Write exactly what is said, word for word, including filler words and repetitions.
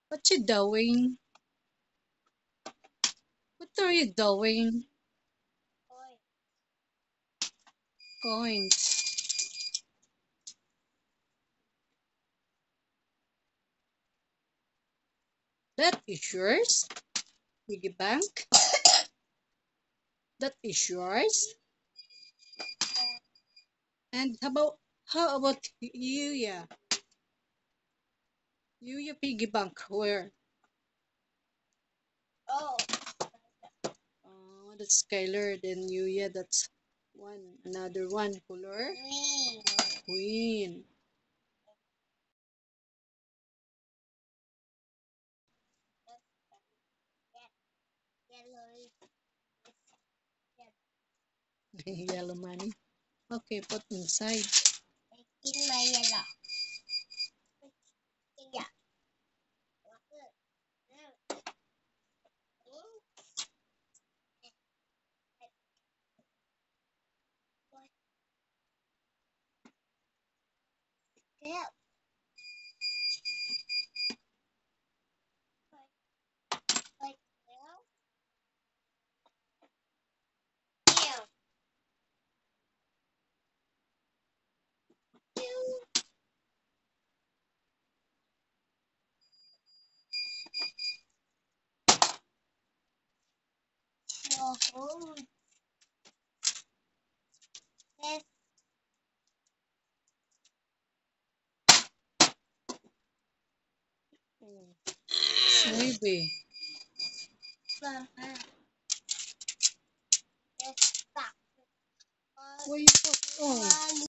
What you doing? What are you doing? Coins. That is yours? Piggy bank? That is yours? And how about how about you, yeah? You, your piggy bank, where? Oh, Oh, that's Skyler. Then you, yeah, that's one. Another one. Color? green. Queen. Yellow. Yellow money. Okay, put inside. In my yellow. Yeah. Yeah. Like yeah. Oh, this Maybe. mama.